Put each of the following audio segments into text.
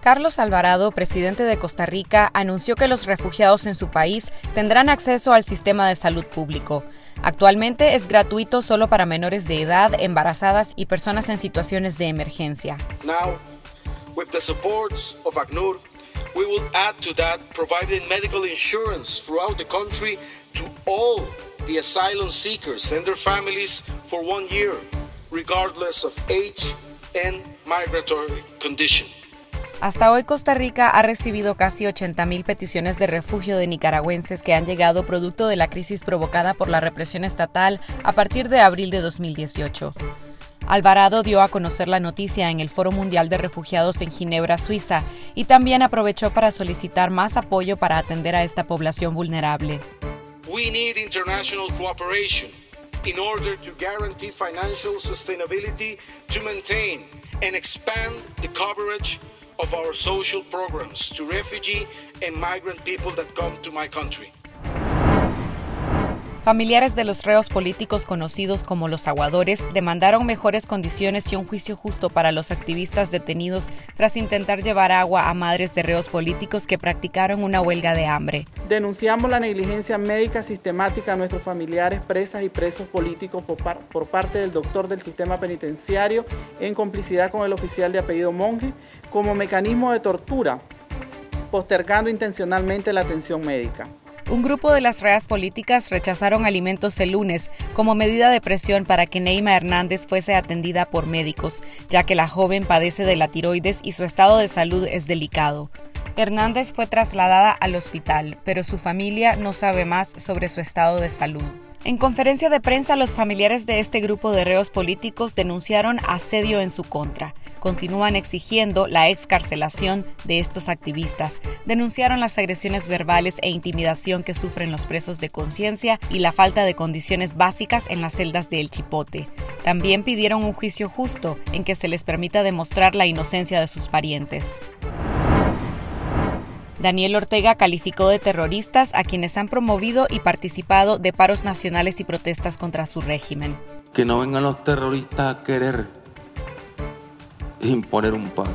Carlos Alvarado, presidente de Costa Rica, anunció que los refugiados en su país tendrán acceso al sistema de salud público. Actualmente es gratuito solo para menores de edad, embarazadas y personas en situaciones de emergencia. Now, with the support of ACNUR, we will add to that providing medical insurance throughout the country to all the asylum seekers and their families for 1 year, regardless of age and migratory condition. Hasta hoy Costa Rica ha recibido casi 80,000 peticiones de refugio de nicaragüenses que han llegado producto de la crisis provocada por la represión estatal a partir de abril de 2018. Alvarado dio a conocer la noticia en el Foro Mundial de Refugiados en Ginebra, Suiza, y también aprovechó para solicitar más apoyo para atender a esta población vulnerable. We need international cooperation in order to guarantee financial sustainability to maintain and expand the coverage of our social programs to refugee and migrant people that come to my country. Familiares de los reos políticos conocidos como los aguadores demandaron mejores condiciones y un juicio justo para los activistas detenidos tras intentar llevar agua a madres de reos políticos que practicaron una huelga de hambre. Denunciamos la negligencia médica sistemática a nuestros familiares, presas y presos políticos por parte del doctor del sistema penitenciario en complicidad con el oficial de apellido Monge como mecanismo de tortura, postergando intencionalmente la atención médica. Un grupo de las reas políticas rechazaron alimentos el lunes como medida de presión para que Neyma Hernández fuese atendida por médicos, ya que la joven padece de la tiroides y su estado de salud es delicado. Hernández fue trasladada al hospital, pero su familia no sabe más sobre su estado de salud. En conferencia de prensa, los familiares de este grupo de reos políticos denunciaron asedio en su contra. Continúan exigiendo la excarcelación de estos activistas. Denunciaron las agresiones verbales e intimidación que sufren los presos de conciencia y la falta de condiciones básicas en las celdas de El Chipote. También pidieron un juicio justo en que se les permita demostrar la inocencia de sus parientes. Daniel Ortega calificó de terroristas a quienes han promovido y participado de paros nacionales y protestas contra su régimen. Que no vengan los terroristas a querer imponer un paro.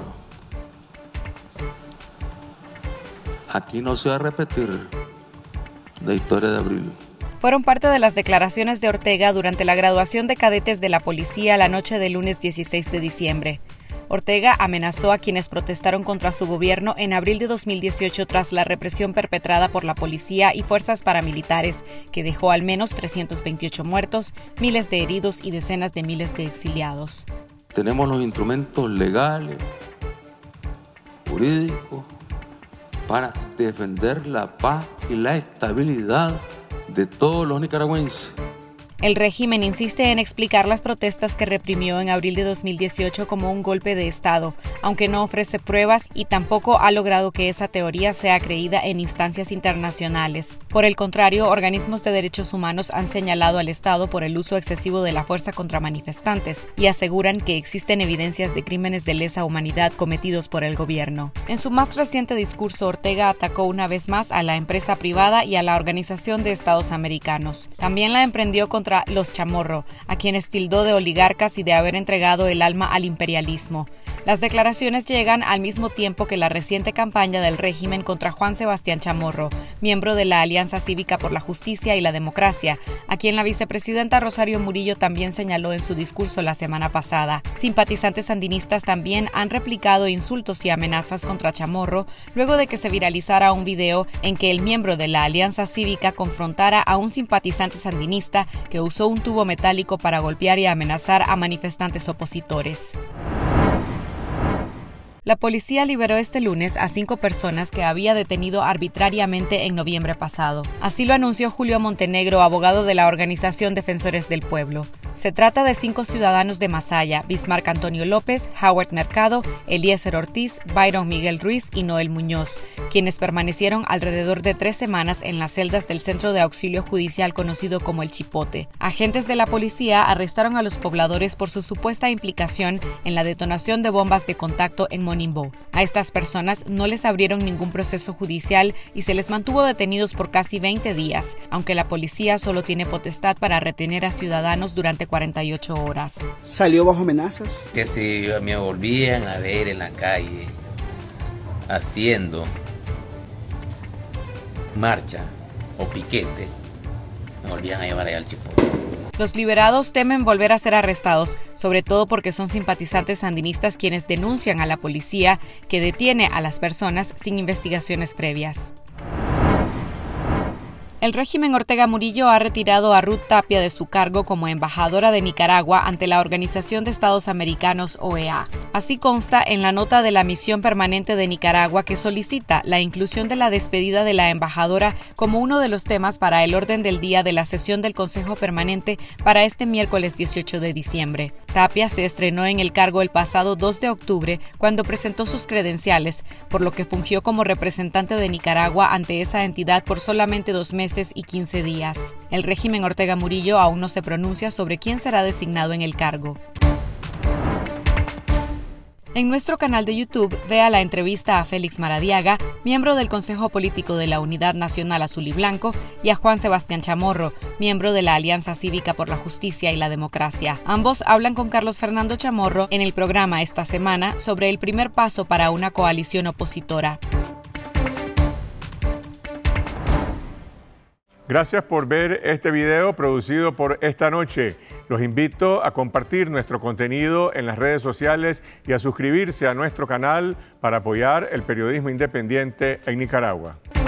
Aquí no se va a repetir la historia de abril. Fueron parte de las declaraciones de Ortega durante la graduación de cadetes de la policía la noche del lunes 16 de diciembre. Ortega amenazó a quienes protestaron contra su gobierno en abril de 2018 tras la represión perpetrada por la policía y fuerzas paramilitares, que dejó al menos 328 muertos, miles de heridos y decenas de miles de exiliados. Tenemos los instrumentos legales, jurídicos, para defender la paz y la estabilidad de todos los nicaragüenses. El régimen insiste en explicar las protestas que reprimió en abril de 2018 como un golpe de Estado, aunque no ofrece pruebas y tampoco ha logrado que esa teoría sea creída en instancias internacionales. Por el contrario, organismos de derechos humanos han señalado al Estado por el uso excesivo de la fuerza contra manifestantes y aseguran que existen evidencias de crímenes de lesa humanidad cometidos por el gobierno. En su más reciente discurso, Ortega atacó una vez más a la empresa privada y a la Organización de Estados Americanos. También la emprendió contra los Chamorro, a quienes tildó de oligarcas y de haber entregado el alma al imperialismo. Las declaraciones llegan al mismo tiempo que la reciente campaña del régimen contra Juan Sebastián Chamorro, miembro de la Alianza Cívica por la Justicia y la Democracia, a quien la vicepresidenta Rosario Murillo también señaló en su discurso la semana pasada. Simpatizantes sandinistas también han replicado insultos y amenazas contra Chamorro luego de que se viralizara un video en que el miembro de la Alianza Cívica confrontara a un simpatizante sandinista que usó un tubo metálico para golpear y amenazar a manifestantes opositores. La policía liberó este lunes a 5 personas que había detenido arbitrariamente en noviembre pasado. Así lo anunció Julio Montenegro, abogado de la organización Defensores del Pueblo. Se trata de 5 ciudadanos de Masaya: Bismarck Antonio López, Howard Mercado, Eliezer Ortiz, Byron Miguel Ruiz y Noel Muñoz, quienes permanecieron alrededor de 3 semanas en las celdas del Centro de Auxilio Judicial conocido como El Chipote. Agentes de la policía arrestaron a los pobladores por su supuesta implicación en la detonación de bombas de contacto en Monimbo. A estas personas no les abrieron ningún proceso judicial y se les mantuvo detenidos por casi 20 días, aunque la policía solo tiene potestad para retener a ciudadanos durante 48 horas. ¿Salió bajo amenazas? Que si me volvían a ver en la calle, haciendo marcha o piquete, me volvían a llevar allá al Chipote. Los liberados temen volver a ser arrestados, sobre todo porque son simpatizantes sandinistas quienes denuncian a la policía que detiene a las personas sin investigaciones previas. El régimen Ortega Murillo ha retirado a Ruth Tapia de su cargo como embajadora de Nicaragua ante la Organización de Estados Americanos, OEA. Así consta en la nota de la Misión Permanente de Nicaragua que solicita la inclusión de la despedida de la embajadora como uno de los temas para el orden del día de la sesión del Consejo Permanente para este miércoles 18 de diciembre. Tapia se estrenó en el cargo el pasado 2 de octubre cuando presentó sus credenciales, por lo que fungió como representante de Nicaragua ante esa entidad por solamente 2 meses y 15 días. El régimen Ortega Murillo aún no se pronuncia sobre quién será designado en el cargo. En nuestro canal de YouTube, vea la entrevista a Félix Maradiaga, miembro del Consejo Político de la Unidad Nacional Azul y Blanco, y a Juan Sebastián Chamorro, miembro de la Alianza Cívica por la Justicia y la Democracia. Ambos hablan con Carlos Fernando Chamorro en el programa esta semana sobre el primer paso para una coalición opositora. Gracias por ver este video producido por Esta Noche. Los invito a compartir nuestro contenido en las redes sociales y a suscribirse a nuestro canal para apoyar el periodismo independiente en Nicaragua.